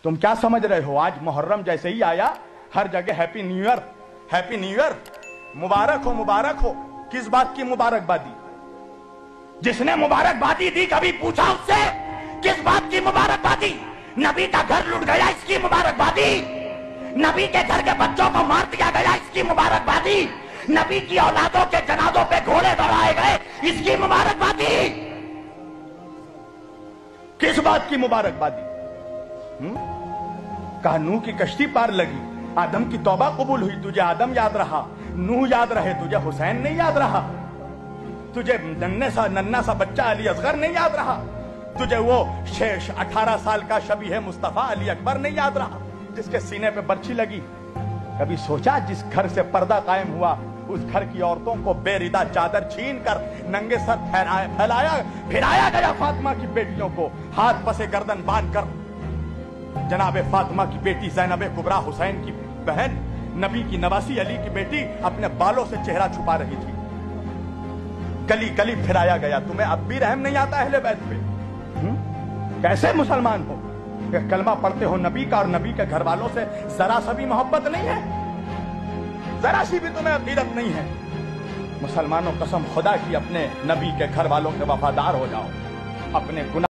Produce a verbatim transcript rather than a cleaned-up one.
तुम क्या समझ रहे हो? आज मुहर्रम जैसे ही आया हर जगह happy new year, happy new year, मुबारक हो, मुबारक हो। किस बात की मुबारकबादी? जिसने मुबारकबादी दी कभी पूछा उससे किस बात की मुबारकबादी? नबी का घर लुट गया इसकी मुबारकबादी, नबी के घर के बच्चों को मार दिया गया इसकी मुबारकबादी, नबी की औलादों के जनाजों पे घोड़े दौड़ाए गए इसकी मुबारकबादी। किस बात की मुबारकबादी? कहा नूह की कश्ती पार लगी, आदम की तौबा कबूल हुई, तुझे आदम याद रहा, नूह याद रहे, तुझे हुसैन नहीं याद रहा, तुझे नन्हे सा नन्ना सा बच्चा अली असगर नहीं याद रहा, तुझे वो शेष अठारह साल का शबीह मुस्तफा अली अकबर नहीं याद रहा जिसके सीने पे बर्छी लगी। कभी सोचा जिस घर से पर्दा कायम हुआ उस घर की औरतों को बेरिदा चादर छीन कर नंगे सर फहराया फैलाया फिराया गया फातिमा की बेटियों को हाथ पसे गर्दन बांध कर। जनाबे फातिमा की बेटी ज़ैनब कुबरा हुसैन की बहन, नबी की नवासी अली की बेटी अपने बालों से चेहरा छुपा रही थी, गली गली फिराया गया। तुम्हें अब भी रहम नहीं आता अहले बैत पे? कैसे मुसलमान हो? कलमा पढ़ते हो नबी का और नबी के घर वालों से जरा सा भी मोहब्बत नहीं है, जरा सी भी तुम्हें अकीदत नहीं है। मुसलमानों कसम खुदा की अपने नबी के घर वालों के वफादार हो जाओ, अपने गुनाह